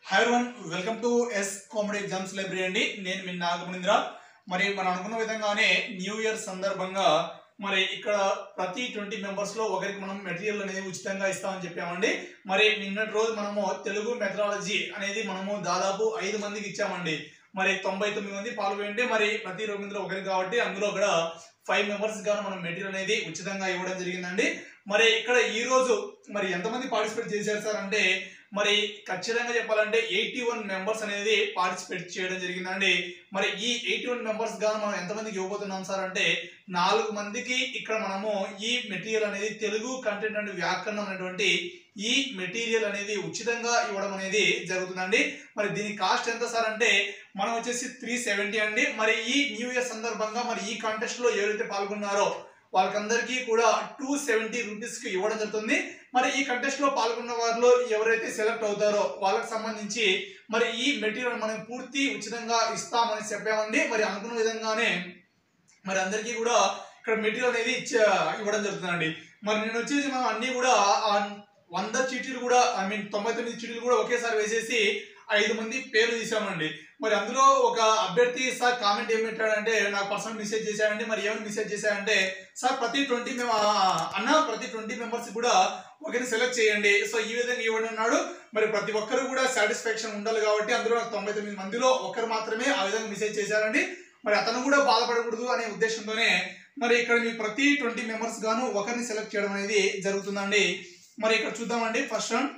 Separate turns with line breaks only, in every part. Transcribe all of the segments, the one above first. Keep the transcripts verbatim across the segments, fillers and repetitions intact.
Hi everyone, welcome to S comedy exams library అండి. నేను మీ నాగమణీంద్ర. మరి మనం అనుకున్న విధంగానే న్యూ ఇయర్ సందర్భంగా మరి ఇక్కడ ప్రతి ట్వంటీ మెంబర్స్ లో ఒకరికి మనం మెటీరియల్ అనేది ఉచితంగా ఇస్తామని చెప్పామండి. మరి నిన్నటి రోజు మనము తెలుగు మెథడాలజీ అనేది మనము దాదాపు ఐదు మందికి ఇచ్చామండి. మరి తొంభై తొమ్మిది మంది పాల్గొంటే మరి ప్రతి రోజు మందిలో ఒకరికి కాబట్టి అందులో కూడా ఫైవ్ మెంబర్స్ గాను మనం మెటీరియల్ అనేది ఉచితంగా ఇవ్వడం జరిగిందండి. మరి ఇక్కడ ఈ రోజు మరి ఎంతమంది పార్టిసిపేట్ చేశారు సార్ అంటే మరి ఖచ్చితంగా చెప్పాలంటే ఎయిటీ వన్ మెంబర్స్ అనేది పార్టిసిపేట్ చేయడం జరిగిందండి. మరి ఈ ఎయిటీ వన్ మెంబర్స్ గాను మనం ఎంతమందికి ఇవ్వబోతున్నాం సార్ అంటే నాలుగు మందికి ఇక్కడ మనము ఈ మెటీరియల్ అనేది తెలుగు కంటెంట్ అండ్ వ్యాకరణం అనేటువంటి ఈ మెటీరియల్ అనేది ఉచితంగా ఇవ్వడం అనేది జరుగుతుందండి. మరి దీని కాస్ట్ ఎంత సార్ అంటే మనం వచ్చేసి త్రీ సెవెంటీ అండి. మరి ఈ న్యూ ఇయర్ సందర్భంగా మరి ఈ కాంటెస్ట్ లో ఎవరైతే పాల్గొన్నారో వాళ్ళకందరికీ కూడా టూ సెవెంటీ రూపీస్ కి ఇవ్వడం జరుగుతుంది. మరి ఈ కంటెస్ట్ లో పాల్గొన్న వారిలో ఎవరైతే సెలెక్ట్ అవుతారో వాళ్ళకి సంబంధించి మరి ఈ మెటీరియల్ మనం పూర్తి ఉచితంగా ఇస్తామని చెప్పామండి. మరి అనుకున్న విధంగానే మరి అందరికీ కూడా ఇక్కడ మెటీరియల్ అనేది ఇవ్వడం జరుగుతుందండి. మరి నేను వచ్చేసి మనం అన్ని కూడా వంద చీటీలు కూడా ఐ మీన్ తొంభై తొమ్మిది చీటీలు కూడా ఒకేసారి వేసేసి ఐదు మంది పేర్లు తీసామండి. మరి అందులో ఒక అభ్యర్థి సార్ కామెంట్ ఏమి పెట్టాడంటే నాకు పర్సనల్ మెసేజ్ చేశాడంటే మరి ఏమైనా మెసేజ్ చేశాడంటే సార్ ప్రతి ట్వంటీ మేము అన్న ప్రతి ట్వంటీ మెంబర్స్ కూడా ఒకరిని సెలెక్ట్ చేయండి, సో ఈ విధంగా ఇవ్వండి అన్నాడు. మరి ప్రతి ఒక్కరు కూడా సాటిస్ఫాక్షన్ ఉండాలి కాబట్టి అందులో తొంభై తొమ్మిది మందిలో ఒకరు మాత్రమే ఆ విధంగా మెసేజ్ చేశారండి. మరి అతను కూడా బాధపడకూడదు అనే ఉద్దేశంతోనే మరి ఇక్కడ మీ ప్రతి ట్వంటీ మెంబర్స్ గాను ఒకరిని సెలెక్ట్ చేయడం అనేది జరుగుతుందండి. మరి ఇక్కడ చూద్దామండి. ఫస్ట్ వన్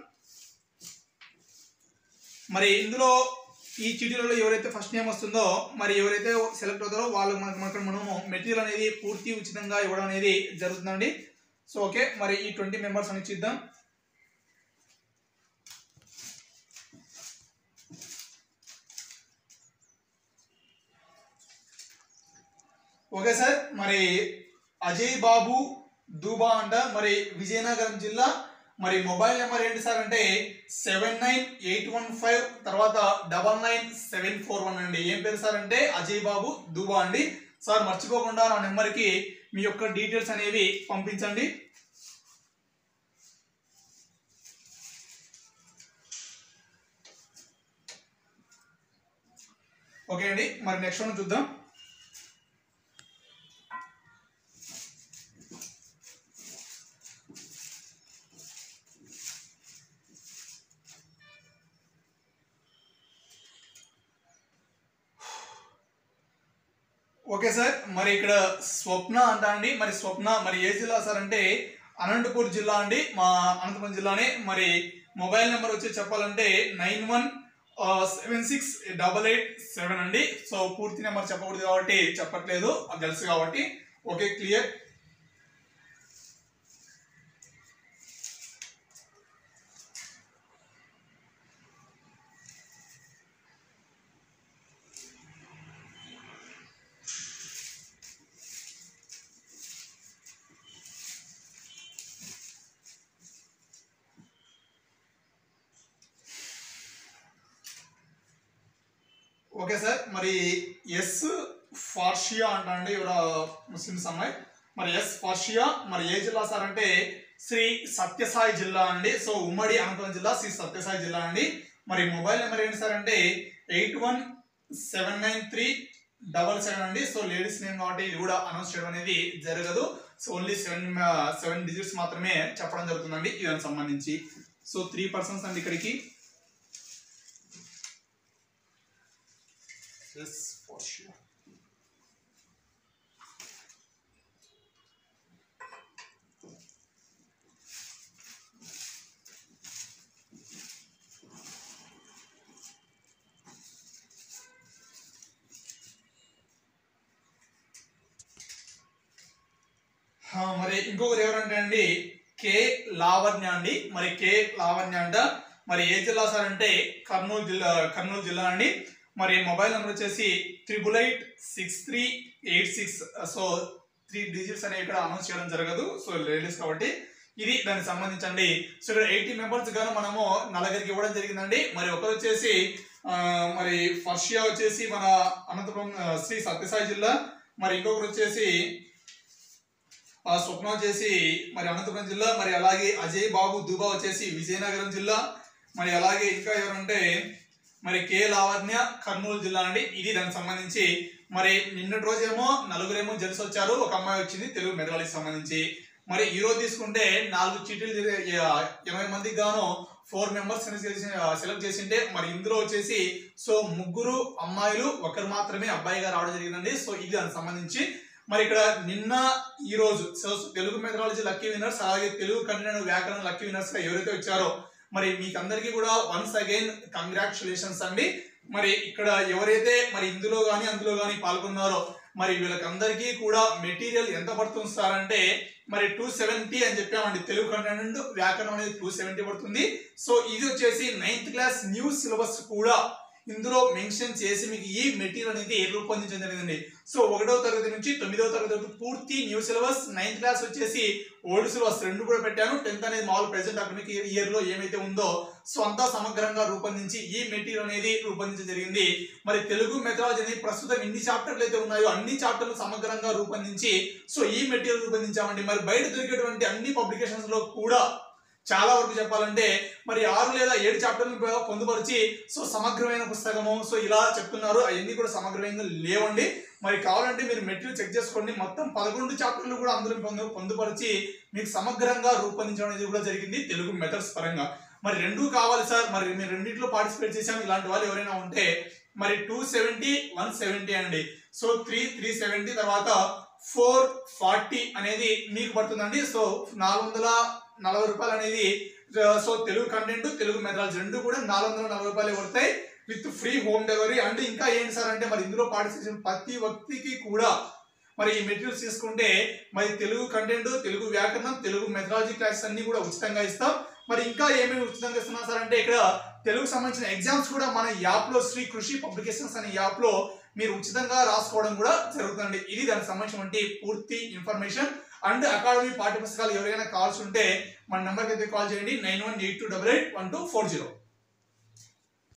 మరి ఇందులో ఈ చీటీలలో ఎవరైతే ఫస్ట్ నేమ్ వస్తుందో మరి ఎవరైతే సెలెక్ట్ అవుతారో వాళ్ళకి మనకు మనకు మనము మెటీరియల్ అనేది పూర్తి ఉచితంగా ఇవ్వడం అనేది జరుగుతుందండి. సో ఓకే, మరి ఈ ట్వంటీ మెంబర్స్ అని చూద్దాం. ఓకే సార్, మరి అజయ్ బాబు దూబా అంట, మరి విజయనగరం జిల్లా. మరి మొబైల్ నెంబర్ ఏంటి సార్ అంటే seven nine eight one five తర్వాత double nine seven four one అండి. ఏం పేరు సార్ అంటే అజయ్ బాబు దూబా అండి. సార్ మర్చిపోకుండా నా నెంబర్కి మీ యొక్క డీటెయిల్స్ అనేవి పంపించండి. ఓకే అండి, మరి నెక్స్ట్ వన్ చూద్దాం. ఓకే సార్, మరి ఇక్కడ స్వప్న అంటా అండి. మరి స్వప్న మరి ఏ జిల్లా సార్ అంటే అనంతపూర్ జిల్లా అండి, మా అనంతపురం జిల్లానే. మరి మొబైల్ నెంబర్ వచ్చి చెప్పాలంటే nine one seven six double eight seven అండి. సో పూర్తి నెంబర్ చెప్పకూడదు కాబట్టి చెప్పట్లేదు, అది తెలుసు కాబట్టి. Okay, clear. ఓకే సార్, మరి ఎస్ ఫార్షియా అంటా అండి, ఎవరో ముస్లిమ్స్ అమ్మాయి. మరి ఎస్ ఫార్షియా మరి ఏ జిల్లా సార్ అంటే శ్రీ సత్యసాయి జిల్లా అండి. సో ఉమ్మడి అనంతపురం జిల్లా శ్రీ సత్యసాయి జిల్లా అండి. మరి మొబైల్ నెంబర్ ఏంటి సార్ అంటే eight one seven nine three double seven అండి. సో లేడీస్ నేమ్ కాబట్టి ఇది కూడా అనౌన్స్ చేయడం అనేది జరగదు. So only seven seven digits మాత్రమే చెప్పడం జరుగుతుందండి దానికి సంబంధించి. సో త్రీ పర్సన్స్ అండి ఇక్కడికి. Yes, for sure. మరి ఇంకొకరు ఎవరంటే అండి కే లావణ్య అండి. మరి కే లావణ్య అంట. మరి ఏ జిల్లా సార్ అంటే కర్నూలు జిల్లా కర్నూలు జిల్లా అండి. మరి మొబైల్ నెంబర్ వచ్చేసి triple eight six three eight six. So three digits అనేవి ఇక్కడ అనౌన్స్ చేయడం జరగదు, సో లేడీస్ కాబట్టి ఇది దానికి సంబంధించండి. సో ఇక్కడ ఎయిటీ మెంబర్స్ గాను మనము నలుగురికి ఇవ్వడం జరిగిందండి. మరి ఒకరు వచ్చేసి మరి ఫర్షియా వచ్చేసి మన అనంతపురం శ్రీ సత్యసాయి జిల్లా. మరి ఇంకొకరు వచ్చేసి స్వప్న వచ్చేసి మరి అనంతపురం జిల్లా. మరి అలాగే అజయ్ బాబు దూబా వచ్చేసి విజయనగరం జిల్లా. మరి అలాగే ఇంకా ఎవరంటే మరి కే లావణ్య కర్నూలు జిల్లా అండి, ఇది దానికి సంబంధించి. మరి నిన్నటి రోజేమో నలుగురేమో జెంట్స్ వచ్చారు, ఒక అమ్మాయి వచ్చింది తెలుగు మెథడాలజీకి సంబంధించి. మరి ఈ రోజు తీసుకుంటే నాలుగు చీటీలు ఇరవై మందికి గాను ఫోర్ మెంబర్స్ సెలెక్ట్ చేసింటే మరి ఇందులో వచ్చేసి సో ముగ్గురు అమ్మాయిలు ఒకరు మాత్రమే అబ్బాయిగా రావడం జరిగిందండి. సో ఇది దానికి సంబంధించి. మరి ఇక్కడ నిన్న ఈ రోజు so Telugu methodology lucky winners, అలాగే తెలుగు కంటెంట్ వ్యాకరణ లక్కీ విన్నర్స్ గా ఎవరైతే వచ్చారో మరి మీకు అందరికీ కూడా వన్స్ అగైన్ కంగ్రాచులేషన్స్ అండి. మరి ఇక్కడ ఎవరైతే మరి ఇందులో గానీ అందులో గానీ పాల్గొన్నారో మరి వీళ్ళకందరికీ కూడా మెటీరియల్ ఎంత పడుతుంది సార్ అంటే మరి టూ సెవెంటీ అని చెప్పామండి. తెలుగు కంటెంట్ వ్యాకరణం అనేది టూ సెవెంటీ పడుతుంది. సో ఇది వచ్చేసి నైన్త్ క్లాస్ న్యూ సిలబస్ కూడా ఇందులో మెన్షన్ చేసి మీకు ఈ మెటీరియల్ అనేది రూపొందించడం జరిగిందండి. సో ఒకటో తరగతి నుంచి తొమ్మిదవ తరగతి వరకు పూర్తి న్యూ సిలబస్, నైన్త్ క్లాస్ వచ్చేసి ఓల్డ్ సిలబస్ రెండు కూడా పెట్టాను. టెన్త్ అనేది మామూలు ప్రెసెంట్ అకాడమిక్ ఇయర్ లో ఏమైతే ఉందో సో అంతా సమగ్రంగా రూపొందించి ఈ మెటీరియల్ అనేది రూపొందించడం జరిగింది. మరి తెలుగు మెథడాలజీ అనేది ప్రస్తుతం ఎన్ని చాప్టర్లు అయితే ఉన్నాయో అన్ని చాప్టర్లు సమగ్రంగా రూపొందించి సో ఈ మెటీరియల్ రూపొందించామండి. మరి బయట దొరికేటువంటి అన్ని పబ్లికేషన్స్ లో కూడా చాలా వరకు చెప్పాలంటే మరి ఆరు లేదా ఏడు చాప్టర్లు పొందుపరిచి సో సమగ్రమైన పుస్తకము సో ఇలా చెప్తున్నారు. అవన్నీ కూడా సమగ్రమైన లేవండి. మరి కావాలంటే మీరు మెటీరియల్ చెక్ చేసుకోండి. మొత్తం పదకొండు చాప్టర్లు కూడా అందులో పొందు పొందుపరిచి మీకు సమగ్రంగా రూపొందించడం అనేది కూడా జరిగింది తెలుగు మెథడ్స్ పరంగా. మరి రెండు కావాలి సార్, మరి మీరు రెండింటిలో పార్టిసిపేట్ చేసాం ఇలాంటి వాళ్ళు ఎవరైనా ఉంటే మరి టూ సెవెంటీ వన్ సెవెంటీ అండి. సో త్రీ త్రీ సెవెంటీ తర్వాత ఫోర్ ఫార్టీ అనేది మీకు పడుతుందండి. సో నాలుగు వందల నలభై రూపాయలు అనేది so Telugu content Telugu methodology రెండు కూడా నాలుగు వందల నలభై రూపాయలు పడతాయి with free home delivery. And ఇంకా ఏంటి సార్ అంటే మరి ఇందులో పార్టిసిపేషన్ ప్రతి వ్యక్తికి కూడా మరి ఈ మెటీరియల్స్ తీసుకుంటే మరి తెలుగు కంటెంట్ తెలుగు వ్యాకరణం తెలుగు మెథడాలజీ క్లాసెస్ అన్ని కూడా ఉచితంగా ఇస్తాం. మరి ఇంకా ఏమేమి ఉచితంగా ఇస్తున్నాం సార్ అంటే ఇక్కడ తెలుగు సంబంధించిన ఎగ్జామ్స్ కూడా మన యాప్ లో శ్రీ కృషి పబ్లికేషన్స్ అనే యాప్ లో మీరు ఉచితంగా రాసుకోవడం కూడా జరుగుతుంది. ఇది దానికి సంబంధించిన పూర్తి ఇన్ఫర్మేషన్. అండ్ అకాడమీ పాఠ్య పుస్తకాలు ఎవరైనా కావాల్సి ఉంటే మన నెంబర్కి అయితే కాల్ చేయండి nine one eight two double eight one two four zero.